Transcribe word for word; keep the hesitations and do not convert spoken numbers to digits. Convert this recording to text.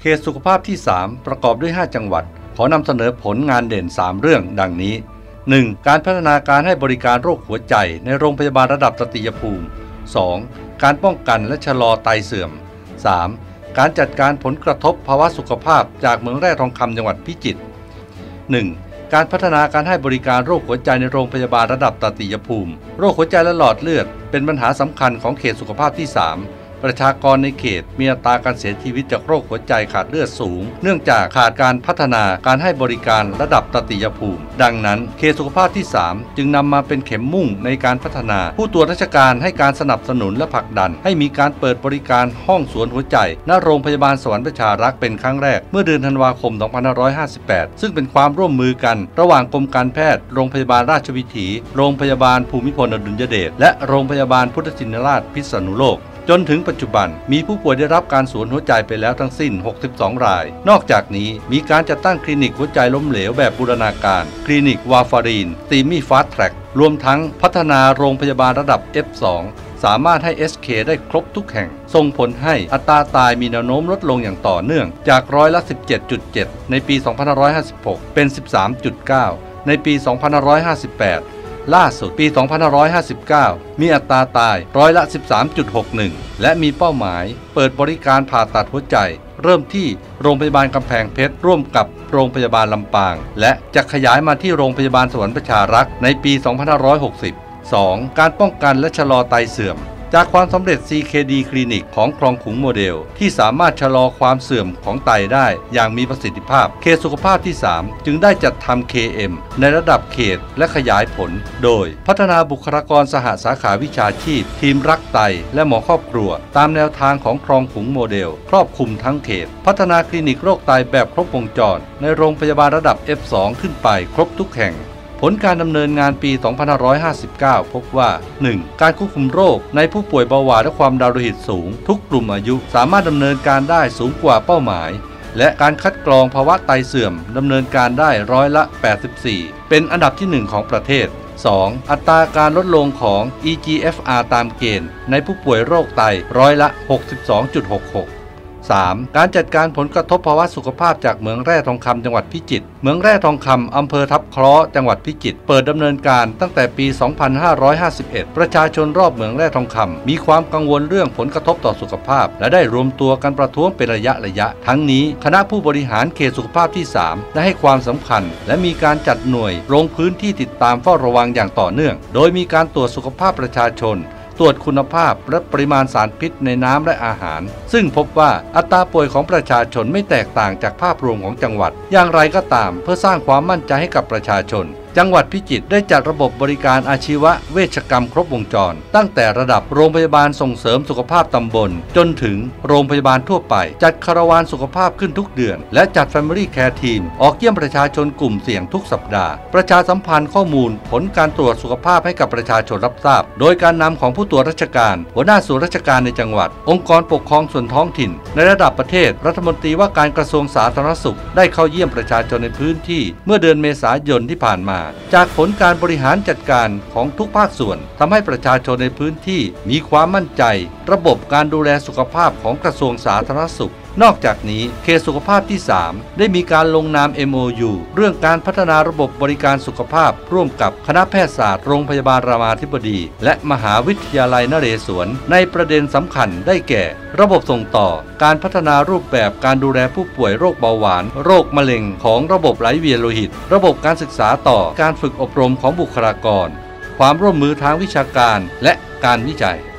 ตสุขภาพที่สามประกอบด้วยห้าจังหวัดขอนำเสนอผลงานเด่นสามเรื่องดังนี้ หนึ่ง. การพัฒนาการให้บริการโรคหัวใจในโรงพยาบาลระดับตรียภูมิ สอง. การป้องกันและชะลอไตเสื่อม สาม. การจัดการผลกระทบภาวะสุขภาพจากเหมืองแร่ทองคำจังหวัดพิจิตร หนึ่ง. การพัฒนาการให้บริการโรคหัวใจในโรงพยาบาลระดับตรียภูมิโรคหัวใจและหลอดเลือดเป็นปัญหาสำคัญของเขตสุขภาพที่สามประชากรในเขตมีอัตราการเสียชีวิตจากโรคหัวใจขาดเลือดสูงเนื่องจากขาดการพัฒนาการให้บริการระดับตรียภูมิดังนั้นเขตสุขภาพที่สามจึงนำมาเป็นเข็มมุ่งในการพัฒนาผู้ตรวจราชการให้การสนับสนุนและผลักดันให้มีการเปิดบริการห้องสวนหัวใจณโรงพยาบาลสวรรค์ประชารักษ์เป็นครั้งแรกเมื่อเดือนธันวาคมสองพันห้าร้อยห้าสิบแปดซึ่งเป็นความร่วมมือกันระหว่างกรมการแพทย์โรงพยาบาลราชวิถีโรงพยาบาลภูมิพลอดุลยเดชและโรงพยาบาลพุทธชินราชพิษณุโลกจนถึงปัจจุบันมีผู้ป่วยได้รับการสวนหัวใจไปแล้วทั้งสิ้นหกสิบสองรายนอกจากนี้มีการจัดตั้งคลินิกหัวใจล้มเหลวแบบบูรณาการคลินิกวาฟารีนตีมี่ฟาสต์แทร็กรวมทั้งพัฒนาโรงพยาบาลระดับ เอฟ สอง สามารถให้ เอส เค ได้ครบทุกแห่งส่งผลให้อัตราตายมีแนวโน้มลดลงอย่างต่อเนื่องจากร้อยละ สิบเจ็ดจุดเจ็ด ในปี สองพันห้าร้อยห้าสิบหก เป็น สิบสามจุดเก้า ในปี สองพันห้าร้อยห้าสิบแปดล่าสุดปี สองพันห้าร้อยห้าสิบเก้า มีอัตราตายร้อยละ สิบสามจุดหกหนึ่ง และมีเป้าหมายเปิดบริการผ่าตัดหัวใจเริ่มที่โรงพยาบาลกำแพงเพชรร่วมกับโรงพยาบาลลำปางและจะขยายมาที่โรงพยาบาลสวรรค์ประชารักษ์ในปี สองพันห้าร้อยหกสิบ สอง. การป้องกันและชะลอไตเสื่อมจากความสำเร็จ ซี เค ดี คลินิกของคลองขุงโมเดลที่สามารถชะลอความเสื่อมของไตได้อย่างมีประสิทธิภาพเขตสุขภาพที่สามจึงได้จัดทำ เค เอ็ม ในระดับเขตและขยายผลโดยพัฒนาบุคลากรสหสาขาวิชาชีพทีมรักไตและหมอครอบครัวตามแนวทางของคลองขุงโมเดลครอบคลุมทั้งเขตพัฒนาคลินิกโรคไตแบบครบวงจรในโรงพยาบาลระดับ เอฟ สอง ขึ้นไปครบทุกแห่งผลการดำเนินงานปี สองพันห้าร้อยห้าสิบเก้า พบว่า หนึ่ง. การควบคุมโรคในผู้ป่วยเบาหวานและความดันโลหิตสูงทุกกลุ่มอายุสามารถดำเนินการได้สูงกว่าเป้าหมายและการคัดกรองภาวะไตเสื่อมดำเนินการได้ร้อยละ แปดสิบสี่ เป็นอันดับที่หนึ่งของประเทศ สอง. อัตราการลดลงของ อี จี เอฟ อาร์ ตามเกณฑ์ในผู้ป่วยโรคไตร้อยละ หกสิบสองจุดหกหกสาม. การจัดการผลกระทบภาวะสุขภาพจากเหมืองแร่ทองคำจังหวัดพิจิตรเหมืองแร่ทองคำอำเภอทับเคราะห์จังหวัดพิจิตรเปิดดำเนินการตั้งแต่ปี สองพันห้าร้อยห้าสิบเอ็ด ประชาชนรอบเหมืองแร่ทองคำมีความกังวลเรื่องผลกระทบต่อสุขภาพและได้รวมตัวกันประท้วงเป็นระยะระยะทั้งนี้คณะผู้บริหารเขตสุขภาพที่สามได้ให้ความสำคัญและมีการจัดหน่วยลงพื้นที่ติดตามเฝ้าระวังอย่างต่อเนื่องโดยมีการตรวจสุขภาพประชาชนตรวจคุณภาพและปริมาณสารพิษในน้ำและอาหารซึ่งพบว่าอัตราป่วยของประชาชนไม่แตกต่างจากภาพรวมของจังหวัดอย่างไรก็ตามเพื่อสร้างความมั่นใจให้กับประชาชนจังหวัดพิจิตรได้จัดระบบบริการอาชีวเวชกรรมครบวงจรตั้งแต่ระดับโรงพยาบาลส่งเสริมสุขภาพตำบลจนถึงโรงพยาบาลทั่วไปจัดคาราวานสุขภาพขึ้นทุกเดือนและจัด Family Care Team ออกเยี่ยมประชาชนกลุ่มเสี่ยงทุกสัปดาห์ประชาสัมพันธ์ข้อมูลผลการตรวจสุขภาพให้กับประชาชนรับทราบโดยการนำของผู้ตรวจราชการหัวหน้าส่วนราชการในจังหวัดองค์กรปกครองส่วนท้องถิ่นในระดับประเทศรัฐมนตรีว่าการกระทรวงสาธารณสุขได้เข้าเยี่ยมประชาชนในพื้นที่เมื่อเดือนเมษายนที่ผ่านมาจากผลการบริหารจัดการของทุกภาคส่วนทำให้ประชาชนในพื้นที่มีความมั่นใจระบบการดูแลสุขภาพของกระทรวงสาธารณสุขนอกจากนี้เขตสุขภาพที่สามได้มีการลงนาม เอ็ม โอ ยู เรื่องการพัฒนาระบบบริการสุขภาพร่วมกับคณะแพทยศาสตร์โรงพยาบาลรามาธิบดีและมหาวิทยาลัยนเรศวรในประเด็นสำคัญได้แก่ระบบส่งต่อการพัฒนารูปแบบการดูแลผู้ป่วยโรคเบาหวานโรคมะเร็งของระบบไหลเวียนโลหิตระบบการศึกษาต่อการฝึกอบรมของบุคลากรความร่วมมือทางวิชาการและการวิจัย